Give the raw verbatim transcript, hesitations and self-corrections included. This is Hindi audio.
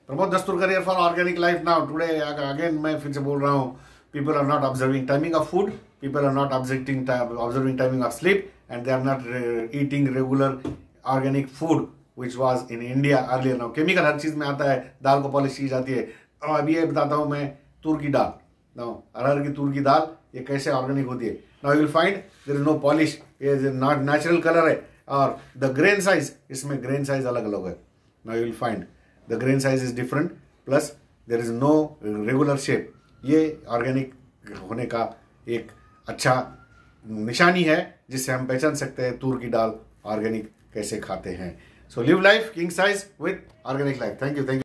Pramod Dastur career for organic life now today again मैं फिर से बोल रहा हूँ, people are not observing timing of food, people are not observing observing timing of sleep, and they are not eating regular organic food which was in India earlier. Now chemical हर चीज में आता है, दाल को पॉलिश की जाती है। और अभी ये बताता हूँ मैं तूर की दाल, नाउ अरहर की तूर की दाल ये कैसे ऑर्गेनिक होती है। Now you will find there is no polish, ये नॉट नेचुरल कलर है, और द ग्रेन साइज, इसमें ग्रेन साइज अलग अलग है। Now you will find the grain size is different, plus there is no regular shape. ये ऑर्गेनिक होने का एक अच्छा निशानी है जिससे हम पहचान सकते हैं तूर की दाल ऑर्गेनिक कैसे खाते हैं। So live life king size with organic life. Thank you thank you.